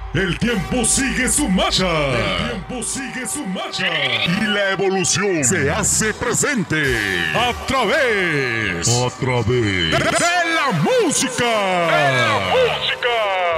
El tiempo sigue su marcha. El tiempo sigue su marcha. Y la evolución se hace presente a través de la música. De la música.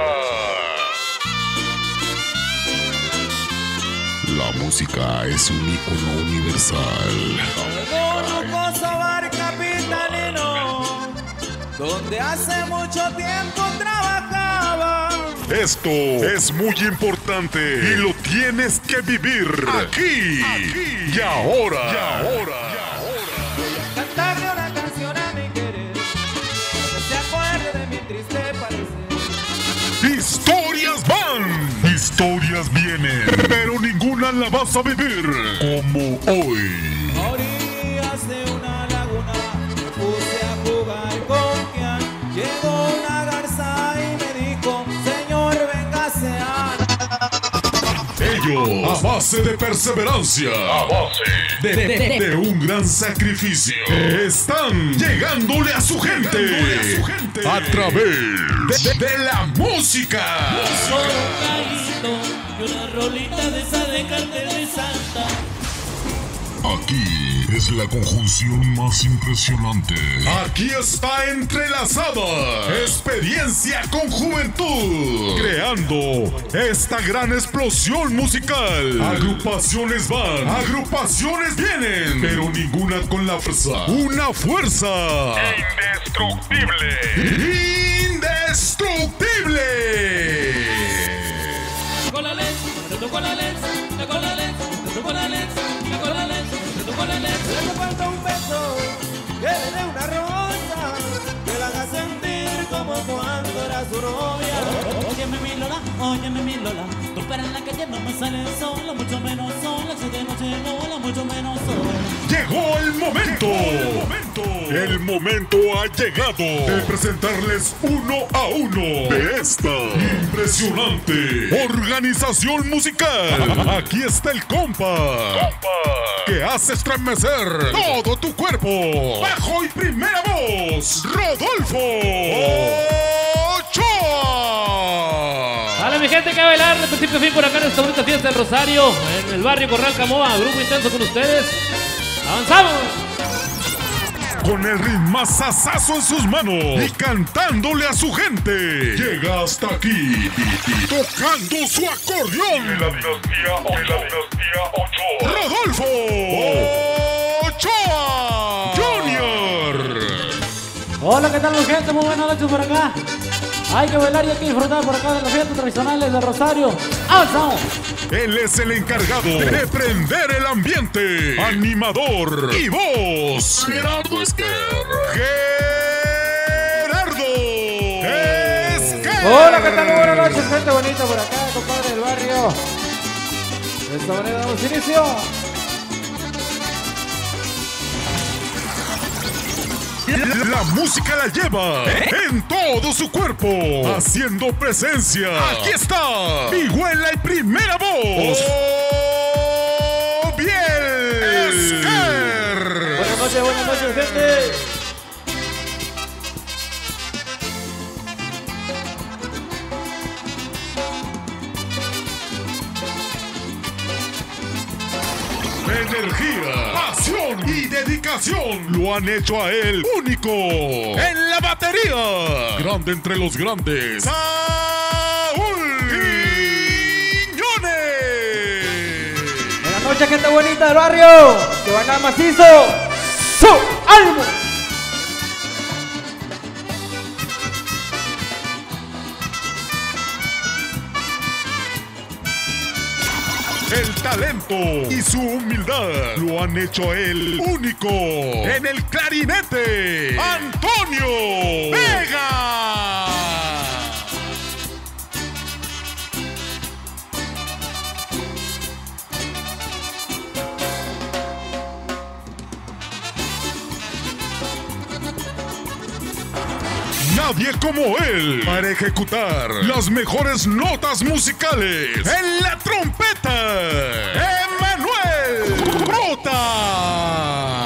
La música es un ícono universal. Hermoso bar capitalino, donde hace mucho tiempo trabajaba. Esto es muy importante y lo tienes que vivir aquí y ahora. Voy a cantarle una canción a mi querer, para que se acuerde de mi triste parecer. Historias van, historias vienen, pero ninguna la vas a vivir como hoy. A orillas de una laguna me puse a jugar con Kian. Llegó una garza y me dijo: señor, véngase a... Ellos, a base de perseverancia, a base de un gran sacrificio, están llegándole a su gente, a través de la música. Solo un gallito y una rolita de esa de cartel de Santa. Aquí es la conjunción más impresionante. Aquí está entrelazada experiencia con juventud, creando esta gran explosión musical. Agrupaciones van, agrupaciones vienen, pero ninguna con la fuerza. Una fuerza indestructible. Indestructible. Tocó la lens, te tocó la lens, te tocó la lens, te tocó la lens, te tocó la lens, te tocó la lens. Le falta un beso, que le dé una rosa, que la haga sentir como cuando era su novia. Óyeme mi Lola, tú para en la calle no me sale sola, mucho menos sola, si de noche mola, mucho menos sola. Llegó el momento. El momento ha llegado de presentarles uno a uno de esta impresionante organización musical. Aquí está el compa que hace estremecer todo tu cuerpo. Bajo y primera voz, Rodolfo Ochoa. Dale mi gente que va a bailar de principio a fin por acá en esta bonita fiesta del Rosario, en el barrio Corral Camoa, grupo intenso con ustedes. ¡Avanzamos! Con el ritmazazazo en sus manos y cantándole a su gente, llega hasta aquí, tocando su acordeón. De la dinastía Ochoa. Rodolfo Ochoa Junior. Hola, ¿qué tal mi gente? Muy buenas noches por acá. Hay que bailar y hay que disfrutar por acá de las fiestas tradicionales de Rosario. ¡Avanzamos! Él es el encargado de prender el ambiente, animador y voz. Gerardo Esquer. Hola, ¿qué tal? Muy buenas noches, gente bonita por acá, compadre del barrio. De esta manera damos inicio. La música la lleva en todo su cuerpo, haciendo presencia. Aquí está, Vihuela y primera voz. Biel Esquer. Buenas noches, gente. Energía, pasión y dedicación lo han hecho a él único en la batería. Grande entre los grandes, Saúl Quiñones. Buenas noches, gente bonita del barrio. Que van a macizo. ¡Su! ¡Ánimo! El talento y su humildad lo han hecho a él único en el clarinete, Antonio Vega. Nadie como él para ejecutar las mejores notas musicales en la trompeta. Emanuel Rota.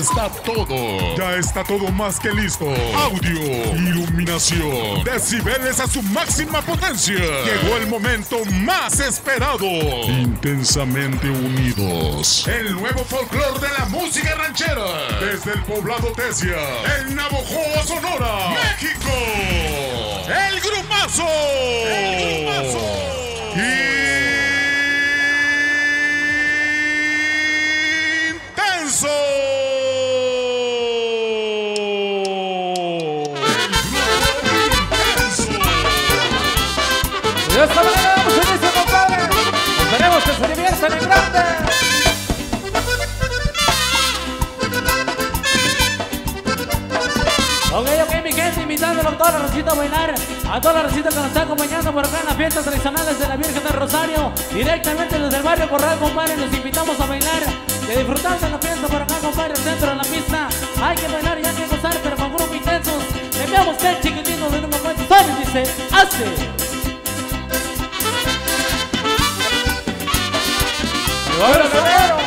está todo. Ya está todo más que listo. Audio, iluminación, decibeles a su máxima potencia. Llegó el momento más esperado. Intensamente unidos. El nuevo folclore de la música ranchera. Desde el poblado Tesia, el Navojoa, Sonora, México. El Grupazo. El Grupazo. Intenso. De esta manera vamos a inicio, compadre. Esperemos que se diviertan en grande. Ok, mi gente, invitándolo a toda la racita a bailar, a toda la racita que nos está acompañando por acá en las fiestas tradicionales de la Virgen del Rosario, directamente desde el barrio Corral, compadre, los invitamos a bailar, que disfrutar de la fiesta por acá, compadre, el centro de la pista. Hay que bailar y hay que gozar, pero con grupos intensos. Le enviamos que el chiquitito de un momento, sale y dice, hace. ¡Ahora, Guerrero!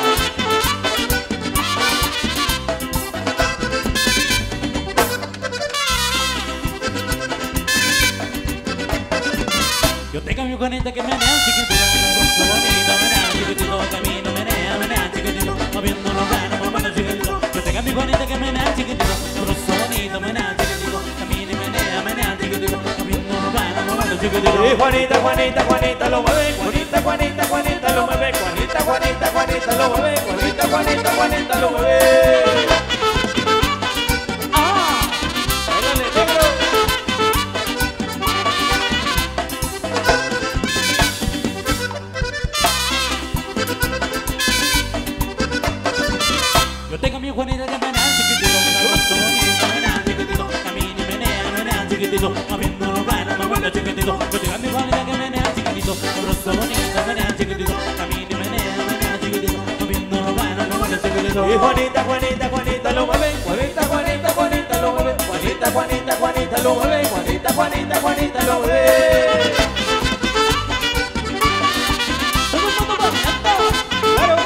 Yo tengo mi conita que menea, chiquitito, con bonito, menea, chiquitito, camino, menea, chiquitito, moviendo los ganos, moviendo chiquitito. Yo tengo mi conita que menea, chiquitito, con bonito, menea, chiquitito, camino, menea, chiquitito, moviendo los ganos, moviendo chiquitito. Y Juanita, Juanita, Juanita lo mueve, Juanita, Juanita, Juanita lo mueve, Juanita, Juanita, Juanita lo mueve, Juanita, Juanita, Juanita lo mueve. Bailale, negro. Yo tengo mi Juanita que menea, chiquitito, bonito, menea, chiquitito, camino, menea, chiquitito, moviendo los ganos, moviendo chiquitito. Yo tengo mi Juanita que menea, chiquitito, bonito, menea, chiquitito, camino, menea, chiquitito, moviendo los ganos, moviendo chiquitito. Y Juanita, Juanita, Juanita lo mueve, Juanita, Juanita, Juanita lo mueve, Juanita, Juanita, Juanita lo mueve, Juanita, Juanita, Juanita lo mueve. Claro.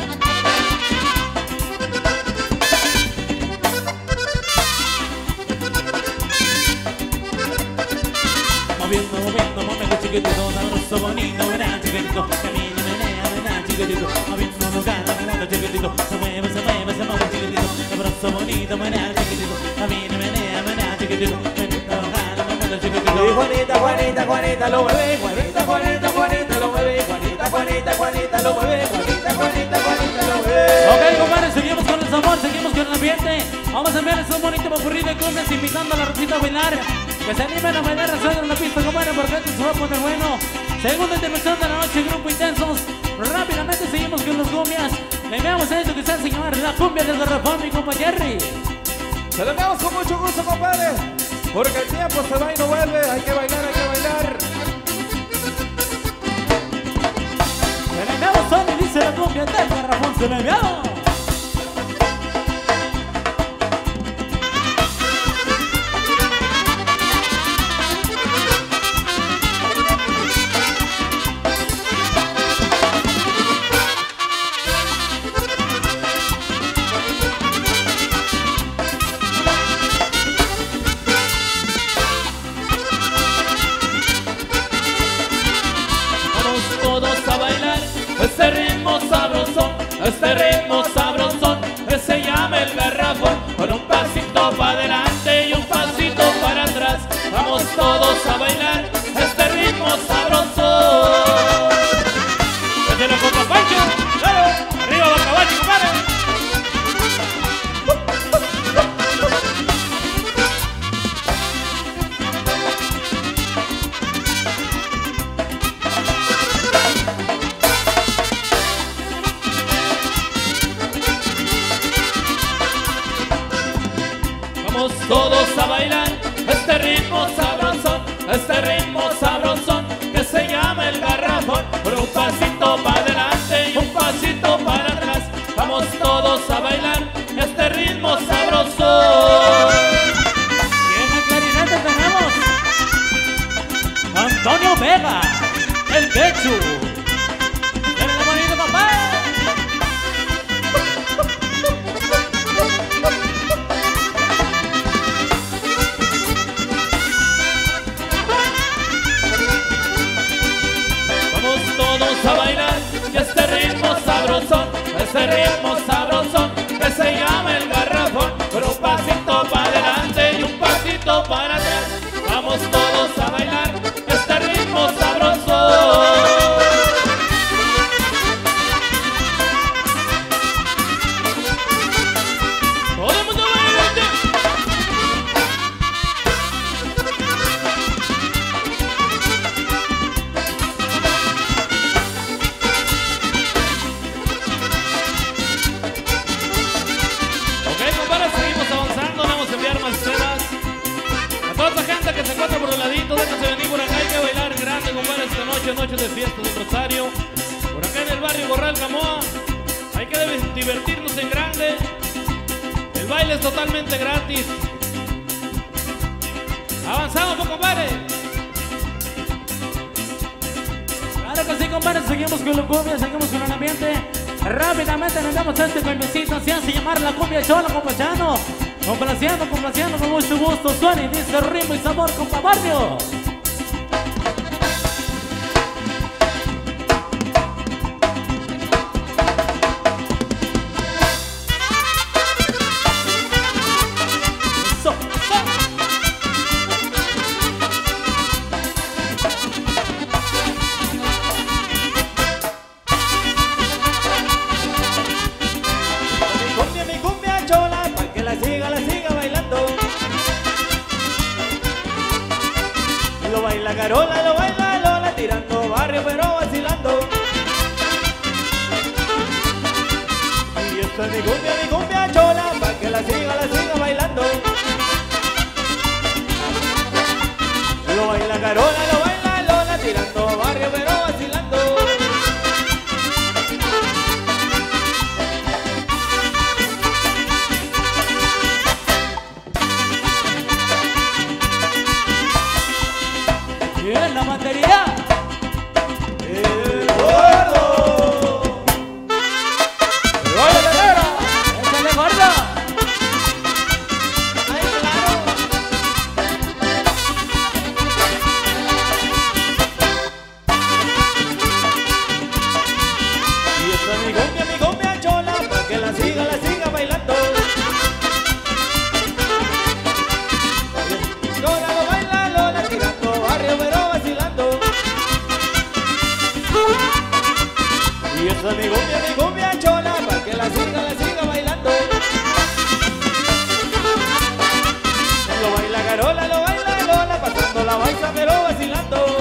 Moviendo chiquitito, sabroso, bonito, menea, chiquitito, camino, menea, chiquitito, moviendo los ganos, moviendo chiquitito, se mueve, chiquitito, sabroso, bonito, menea, chiquitito, camino, menea, chiquitito, moviendo los ganos, moviendo chiquitito. Y Juanita, Juanita, Juanita lo mueve, Juanita, Juanita, Juanita lo mueve, Juanita, Juanita, Juanita lo mueve, Juanita, Juanita, Juanita lo mueve. Ok, compadre, seguimos con el sabor, seguimos con el ambiente. Vamos a enviarles un bonito popurrí de cumbias, invitando a la rosita a bailar. Que se animen a bailar alrededor de la pista, compadre, porque esto se va a poner bueno. Segunda intervención de la noche, Grupo Intensos. Rápidamente seguimos con los cumbias. Le enviamos a esto que está el señor, la cumbia del garrafón, mi compa Jerry. Se lo enviamos con mucho gusto, compadre. Porque el tiempo se va y no vuelve. Hay que bailar, hay que bailar. Se le enviamos solo y dice la cumbia del garrafón, se le enviamos. Este ritmo sabrosón que se llama el garrafón, con un pasito para adelante y un pasito para atrás. Vamos todos a bailar este ritmo sabrosón. Desde la Copa Pancho, claro, arriba va caballo, compadre. Todos a bailar este ritmo sabrosón que se llama el garrafón, con un pasito para adelante y un pasito para atrás. Vamos todos a bailar este ritmo sabrosón. Y en la clarinete tenemos Antonio Vega, el Bechu. ¡Qué bonito, papá! este ritmo sabrosón que se llama el garrafón. Con un pasito para adelante y un pasito para atrás, vamos todos a bailar este ritmo sabrosón. Todo el mundo bailando. Ok, compadre, seguimos avanzando, vamos a enviar más temas. A toda esa gente que se encuentra por los laditos, déjense venir por acá, hay que bailar grande, compadre, esta noche, noche de fiesta de Rosario. Por acá en el barrio Corral Camoa, hay que divertirnos en grande. El baile es totalmente gratis. Avanzamos, pues, compadre. Claro que sí, compadre, seguimos con la cumbia, seguimos con el ambiente. Rápidamente nos damos a este golpecito, así hace llamar la cumbia chola, compañero. Complaciendo con mucho gusto. Suena y dice ritmo y sabor, compa barrio. Mi cumbia chola, pa' que la siga bailando. Lo baila Carola, lo baila Lola, tirando barrio pero vacilando. Y esta es mi cumbia chola, pa' que la siga bailando. Lo baila Carola, lo baila Lola, tirando barrio pero vacilando. Y en la batería, El gordo. échale gorda. Ay, claro. Y esta es mi cumbia chola, pa' que la siga bailando. Lola lo baila Lola, tirando barrio pero vacilando. Y esta es mi cumbia chola, pa' que la siga bailando. Lo baila Carola, lo baila Lola, pasando la baila pero vacilando.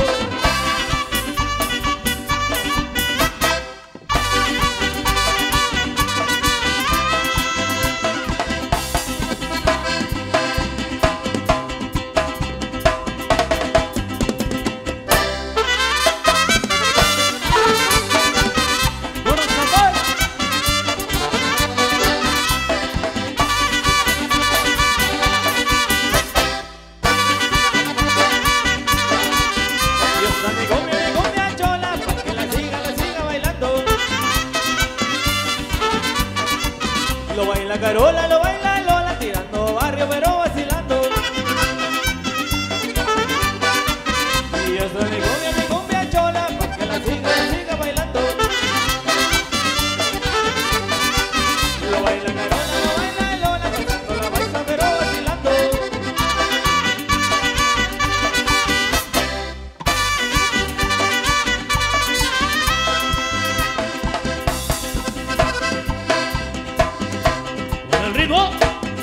Puro sabor. Y esta es mi cumbia chola, pa' que la siga bailando. Lo baila Carola, lo baila Lola, tirando barrio pero vacilando. Y esta es mi cumbia chola, pa' que la siga bailando. Lo baila Carola, lo baila Lola, pasando la baila pero vacilando. Con el ritmo.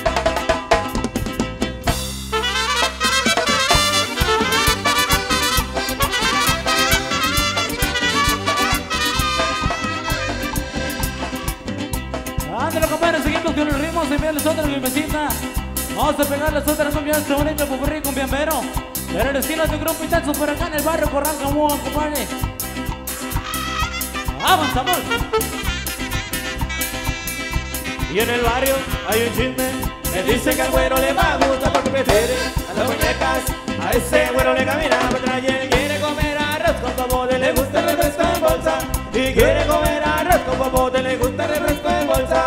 Ándale, compadre, seguimos con el ritmo, se envíales otra limpiecita. Vamos a pegarles otra cumbia a este bonito popurrí cumbiambero. Pero el estilo de un grupo intenso por acá en el barrio Corral Camoa, compadre. Avanzamos. Y en el barrio hay un chisme que dice que al güero le va a gustar porque prefiere a las muñecas. A ese güero le camina por atrás y él quiere comer arroz con popote, le gusta el refresco en bolsa. Y quiere comer arroz con popote, le gusta el refresco en bolsa.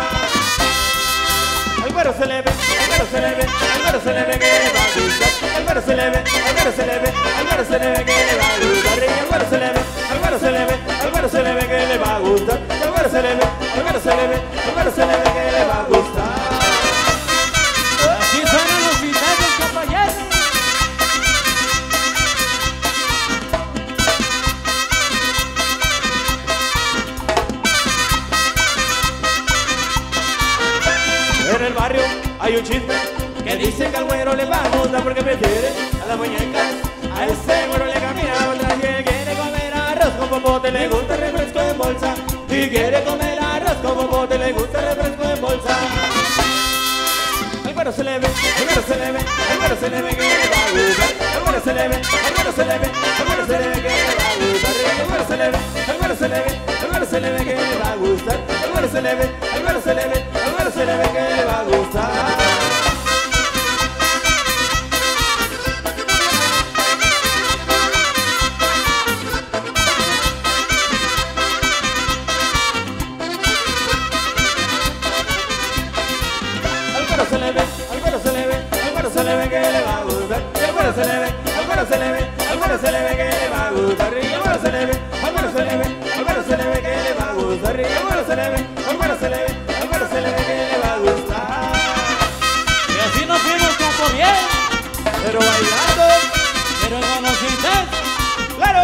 Al güero se le ve, al güero se le ve, al güero se le ve que le va a gustar. Al güero se le ve, al güero se le ve, al güero se le ve que le va a gustar. Y al güero se le ve, al güero se le ve, al güero se le ve que le va a gustar. Al güero se le ve, al güero se le ve, al güero se le ve que le va a gustar. Así suenan los intentos, compañeros. En el barrio hay un chisme que dice que al güero le va a gustar porque prefiere a las muñecas. A ese güero le camina atrás y él quiere comer arroz con popote, le gusta el refresco en bolsa. Y quiere comer arroz con popote, le gusta el refresco en bolsa. Al güero se le ve, al güero se le ve, al güero se le ve que le va a gustar. Al güero se le ve, al güero se le ve, al güero se le ve que le va a gustar. Al güero se le ve, al güero se le ve, al güero se le ve que le va a gustar. Al güero se le ve, al güero se le ve, al güero se le ve que le va a gustar. Se le ve, al güero se le ve, al güero se le ve que le va a gustar. Al güero se le ve, al güero se le ve, al güero se le ve que le va a gustar. Al güero se le ve, al güero se le ve, al güero se le ve que le va a gustar. Al güero se le ve, al güero se le ve, al güero se le ve que le va a gustar. Y así nos fuimos como bien, Pero bailando, pero con los intentos. claro.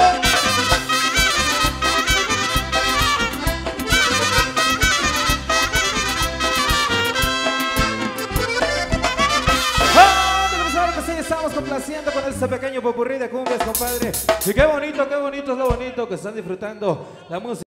Estamos complaciendo con este pequeño popurrí de cumbias, compadre. Y qué bonito es lo bonito que están disfrutando la música.